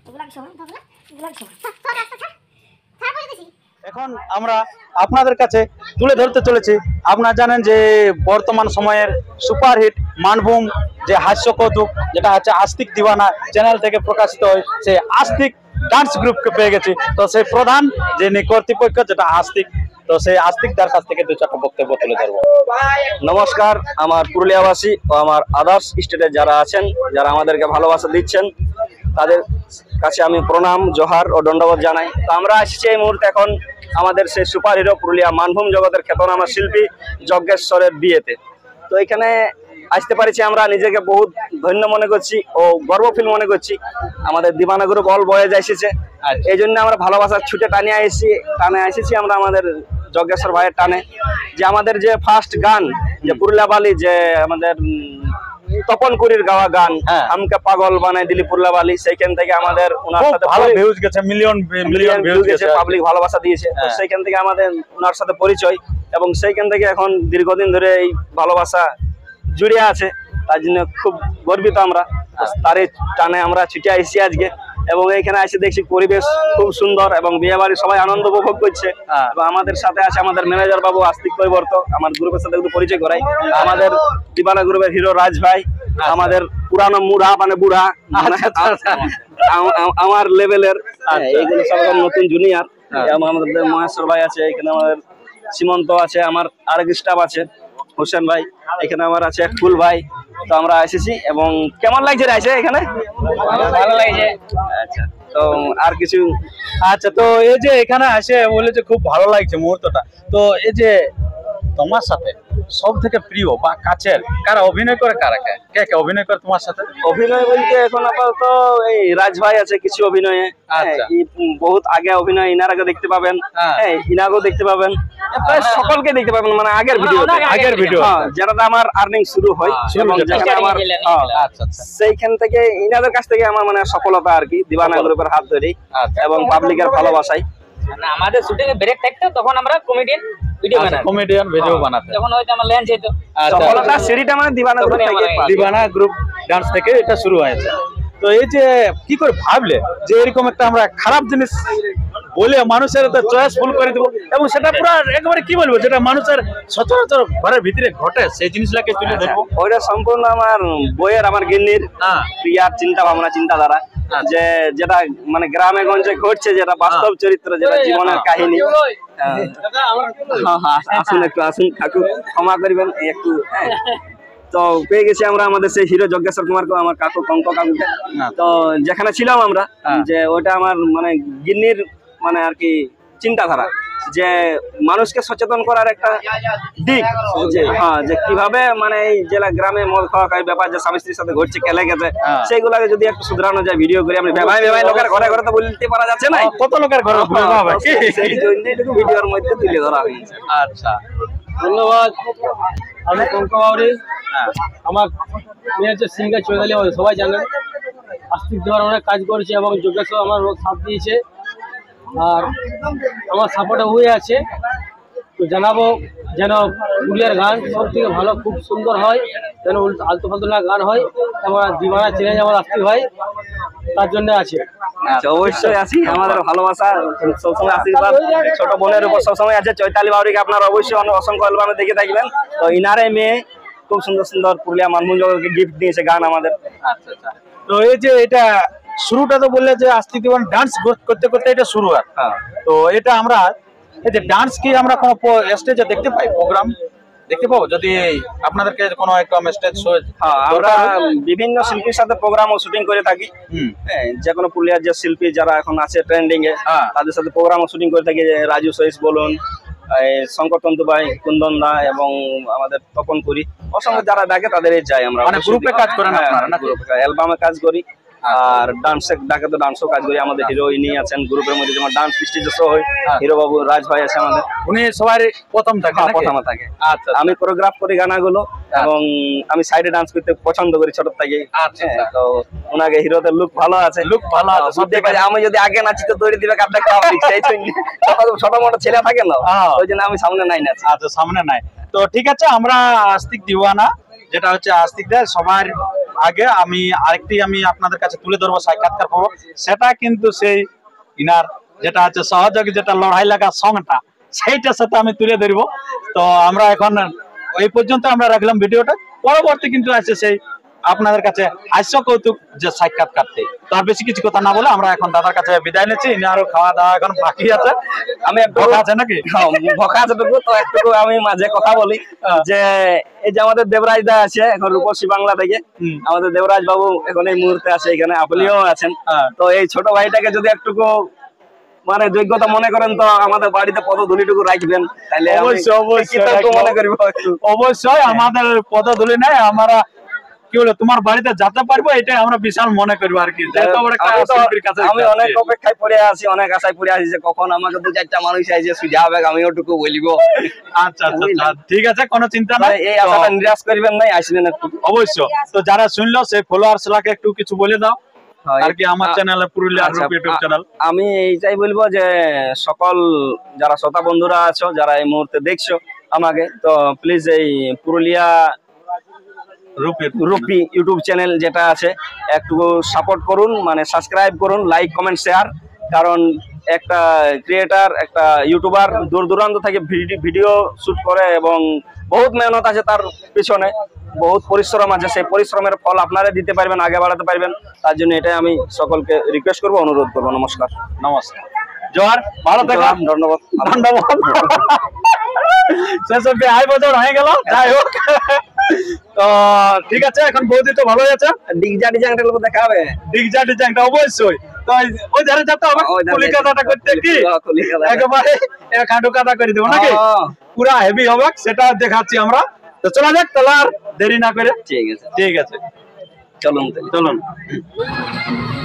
এখন আমরা আপনাদের কাছে তুলে ধরতে চলেছি। আপনারা জানেন যে বর্তমান সময়ের সুপারহিট মানভূম যে হাস্য কৌতুক, যেটা হচ্ছে আস্তিক দিওয়ানা চ্যানেল থেকে প্রকাশিত হয়, সেই আস্তিক ডান্স গ্রুপকে পেয়ে গেছি। তো সেই প্রধান যে কর্তৃপক্ষ যেটা আস্তিক, তো সেই আস্তিকদার কাছ থেকে দু চারটা বক্তব্য তুলে ধরবো। নমস্কার, আমার পুরুলিয়াবাসী ও আমার আদার্স স্টেটে যারা আছেন, যারা আমাদেরকে ভালোবাসা দিচ্ছেন, তাদের কাছে আমি প্রণাম, জোহার ও দণ্ডবোধ জানাই। তো আমরা আসছি এই মুহূর্তে এখন আমাদের সেই সুপার হিরো পুরুলিয়া মানভূম জগতের খ্যাতনামা শিল্পী যজ্ঞেশ্বরের বিয়েতে। তো এখানে আসতে পারছি, আমরা নিজেকে বহুত ধন্য মনে করছি ও গর্ব ফিল মনে করছি। আমাদের দিবানা গ্রুপ অল বয়েজ এসেছে, এই জন্য আমরা ভালোবাসার ছুটে টানে এসেছি আমরা আমাদের যজ্ঞেশ্বর ভাইয়ের টানে। যে আমাদের যে ফার্স্ট গান, যে পুরুলিয়া বালি, যে আমাদের তপন কুরির গাওয়া গান আমকে পাগল বানাই দিলি পুরুলিয়া বালি, সেইখান থেকে আমাদের ওনার সাথে ভালো ভিউজ গেছে, মিলিয়ন ভিউজ গেছে, পাবলিক ভালোবাসা দিয়েছে। সেইখান থেকে আমাদের ওনার সাথে পরিচয়, এবং সেইখান থেকে এখন দীর্ঘদিন ধরে এই ভালোবাসা জুড়ে আছে। তার জন্য খুব গর্বিত আমরা। তারই টানে আমরা ছুটে আসছি আজকে, এবং এইখানে এসে দেখছি পরিবেশ খুব সুন্দর এবং বিয়ে বাড়ি সবাই আনন্দ উপভোগ করছে। এবং আমাদের সাথে আছে আমাদের ম্যানেজার বাবু আস্তিক কৈবর্ত, আমার গ্রুপের সাথে একটু পরিচয় করাই। আমাদের দিবানা গ্রুপের হিরো রাজ ভাই, আমাদের পুরানো মুড়া মানে বুড়া, আমার লেভেলের, এইগুলো সব নতুন জুনিয়র। আমাদের মহেশ্বর ভাই আছে, এখানে আমাদের সীমন্ত আছে, আমার আরেক স্টাফ আছে হোসেন ভাই, এখানে আমার আছে ফুল ভাই। তো আমরা এসেছি, এবং কেমন লাগছে রাইছে এখানে? ভালো লাগছে। আচ্ছা, তো আর কিছু? আচ্ছা, তো এই যে এখানে আসে বলে যে খুব ভালো লাগছে মুহূর্তটা। তো এই যে তোমার সাথে সব থেকে প্রিয় বা কাছের কারা অভিনয় করে, কে কে অভিনয় করে তোমার সাথে? অভিনয় বলতে এখন আপাতত এই রাজ ভাই আছে কিছু অভিনয়ে। বহুত আগে অভিনয় ইনারাকে দেখতে পাবেন, ইনাকেও দেখতে পাবেন, প্রায় সকলকে দেখতে পাবেন। মানে আগের ভিডিও যেটা আমার আর্নিং শুরু হয়, সেইখান থেকে ইনাদের কাছ থেকে আমার মানে সফলতা আর কি, দিবানা গ্রুপের হাত ধরেই এবং পাবলিকের ভালোবাসাই। আমাদের শুটিং এ ব্রেক থাকতো, তখন আমরা কমেডিয়ান ভিডিও বানাতাম, যখন হয়তো আমার ল্যান্ড হইতো। সফলতা সিঁড়িটা মানে দিবানা গ্রুপ ডান্স থেকে এটা শুরু হয়েছে। তো এই যে কি করে ভাবলে যে এরকম একটা আমরা খারাপ জিনিস বলে মানুষের চয়েসফুল করে দেবো, এবং সেটা পুরো একেবারে কি বলবো, যেটা মানুষের সচরাচর ঘরের ভিতরে ঘটে, সেই জিনিসটাকে তুলে ধরবো। ওইটা সম্পূর্ণ আমার বইয়ের, আমার গিন্নির প্রিয়ার চিন্তা ভাবনা, চিন্তাধারা, যে যেটা মানে গ্রামে গঞ্জে ঘটছে, যেটা বাস্তব চরিত্র, যেটা জীবনের কাহিনী। আসুন একটু, আসুন কাকু, ক্ষমা করবেন একটু। তো পেয়ে গেছি আমরা আমাদের সেই হিরো যজ্ঞেশ্বর কুমারকে, আমার কাকু কঙ্ক কাকুকে। তো যেখানে ছিলাম আমরা, যে ওটা আমার মানে গিন্নির মানে আর কি চিন্তাধারা, যে মানুষকে সচেতন করার একটা দিক, যে কিভাবে মানে এই জেলা গ্রামে মদ খাওয়া খাই ব্যাপার যে স্বামী স্ত্রীর সাথে ঘটছে, কেলে গেছে, সেইগুলাকে যদি একটু শুধরানো যায় ভিডিও করে। আমি ভাই লোকের ঘরে ঘরে তো বলতে পারা যাচ্ছে না, কত লোকের ঘরে, সেই জন্য এটুকু ভিডিওর মধ্যে তুলে ধরা হয়েছে। আচ্ছা, ধন্যবাদ। আমি কঙ্ক বাউরি, আমার মেয়ে হচ্ছে সিঙ্গার চৈতালি, সবাই জানেন। আস্তিক দেওয়ার অনেক কাজ করেছে, এবং যোগেশ্বর আমার সাথ দিয়েছে, আর আমার সাপোর্টে হয়ে আছে। তো জানাবো যেন পুরুলিয়ার গান সব থেকে ভালো, খুব সুন্দর হয়, যেন আলতু ফালতু না গান হয়, এবং দিবানা চ্যালেঞ্জ আমার আস্তিক ভাই তার জন্য আছে। অবশ্যই আছি, আমাদের ভালোবাসা সবসময় আশীর্বাদ ছোট বোনের উপর সবসময় আছে। চৈতালি বাউরিকে আপনারা অবশ্যই অসংখ্য অ্যালবামে দেখে থাকবেন। তো ইনারে মেয়ে খুব সুন্দর সুন্দর পুরুলিয়া মানভূম জগৎকে গিফট দিয়েছে গান আমাদের। আচ্ছা, তো এই যে এটা শুরুটা তো বললে যে আস্তিক দিওয়ানা ডান্স করতে করতে এটা শুরু হয়। তো এটা আমরা এই যে ডান্স কি আমরা কোনো স্টেজে দেখতে পাই, প্রোগ্রাম দেখতে পাবো যদি আপনাদেরকে কোনো একটা স্টেজ শো? আমরা বিভিন্ন শিল্পীর সাথে প্রোগ্রাম ও শুটিং করে থাকি। যে কোনো পুরুলিয়ার যে শিল্পী যারা এখন আছে ট্রেন্ডিং এ, তাদের সাথে প্রোগ্রাম ও শুটিং করে থাকি। রাজু সহিস বলুন, শঙ্কর তন্তু ভাই, কুন্দন দা, এবং আমাদের তপন কুরি, অসংখ্য যারা ডাকে তাদের যাই আমরা। মানে গ্রুপে কাজ করেন আপনারা? অ্যালবামে কাজ করি, আর ডান্সে ডাকে তো ডান্সও কাজ করি। আমাদের হিরো ইনি আছেন গ্রুপের মধ্যে, যেমন ডান্স স্টেজে শো হয়, হিরো বাবু রাজ ভাই আছে আমাদের, উনি সবাই প্রথমে থাকে। আচ্ছা, আমি কোরিওগ্রাফ করি গানাগুলো, এবং আমি সাইডে ডান্স করতে পছন্দ করি ছোট থেকে। তো ওনাকে হিরোদের লুক ভালো আছে, আমি যদি আগে নাচি তো তৈরি দিবে কাপটা পাবলিক, সেই ছোট মোটো ছেলে থাকে না, ওই জন্য আমি সামনে নাই নাচি। আচ্ছা, সামনে নাই। তো ঠিক আছে, আমরা আস্তিক দিওয়ানা, যেটা হচ্ছে আস্তিকদের সবার আগে আমি আপনাদের কাছে তুলে ধরবো সাক্ষাৎকার পাবো, সেটা কিন্তু সেই ইনার যেটা আছে সহযোগী যেটা লড়াই লাগা সংটা সেইটার সাথে আমি তুলে ধরবো। তো আমরা এখন এই পর্যন্ত আমরা রাখলাম ভিডিওটা, পরবর্তী কিন্তু আছে সেই আপনাদের কাছে হাস্য কৌতুক যে সাক্ষাৎকারটি। তো আর বেশি কিছু কথা না বলে আমরা এখন দাদার কাছে বিদায় নিচ্ছি, ইনারও খাওয়া দাওয়া এখন বাকি আছে। আমি একটু কথা আছে নাকি? ভকা আছে তো একটু আমি মাঝে কথা বলি যে এই যে আমাদের দেবরাজ দা আছে এখন রূপসী বাংলা থেকে, আমাদের দেবরাজ বাবু এখন এই মুহূর্তে আছে এখানে, আপনিও আছেন। তো এই ছোট ভাইটাকে যদি একটুকু মানে যোগ্যতা মনে করেন তো আমাদের বাড়িতে পদধূলিটুকু রাখবেন, তাহলে মনে করিব একটু। অবশ্যই আমাদের পদধূলি নাই, আমরা কি বলে তোমার বাড়িতে যেতে পারবো এটাই আমরা বিশাল মনে করবো আর কি। আমি অনেক অপেক্ষায় পড়ে আছি, অনেক আশায় পড়ে আছি যে কখন আমাকে 2-4টা মানুষ আইছে সুঝাবে, আমি ওটুকু বলিব। আচ্ছা আচ্ছা ঠিক আছে, কোনো চিন্তা নাই, এই আশাটা নিরাশ করিবেন নাই, আসবেন একটু অবশ্য। তো যারা শুনলো সেই ফলোয়ার্স লাকে একটু কিছু বলে দাও আর কি আমার চ্যানেলে, পুরুলিয়ার রূপ ইউটিউব চ্যানেল। আমি এইটাই বলবো যে সকল যারা শ্রোতা বন্ধুরা আছো, যারা এই মুহূর্তে দেখছো আমাকে, তো প্লিজ এই পুরুলিয়া রূপী ইউটিউব চ্যানেল যেটা আছে একটু সাপোর্ট করুন, মানে সাবস্ক্রাইব করুন, লাইক কমেন্ট শেয়ার। কারণ একটা ক্রিয়েটার, একটা ইউটিউবার দূর দূরান্ত থেকে ভিডিও শুট করে এবং বহুত মেহনত আছে তার পিছনে, বহুত পরিশ্রম আছে, সেই পরিশ্রমের ফল আপনারা দিতে পারবেন, আগে বাড়াতে পারবেন। তার জন্য এটাই আমি সকলকে রিকোয়েস্ট করবো, অনুরোধ করবো। নমস্কার। নমস্কার, জোহার, ভালো থাকো, ধন্যবাদ ধন্যবাদ। সেসব আই বছর হয়ে গেল, যাই হোক। তো ঠিক আছে, এখন বৌদি তো ভালো আছে, ডিগজা ডিজাইনটা দেখা হবে, ডিগজা ডিজাইনটা অবশ্যই। তো ওই ধারে যেতে হবে, কলিকাতাটা করতে কি একেবারে এক হাঁটু কাটা করে দেবো নাকি, পুরা হেভি হবে, সেটা দেখাচ্ছি আমরা। তো চলা যাক তাহলে, আর দেরি না করে। ঠিক আছে, ঠিক আছে, চলুন চলুন।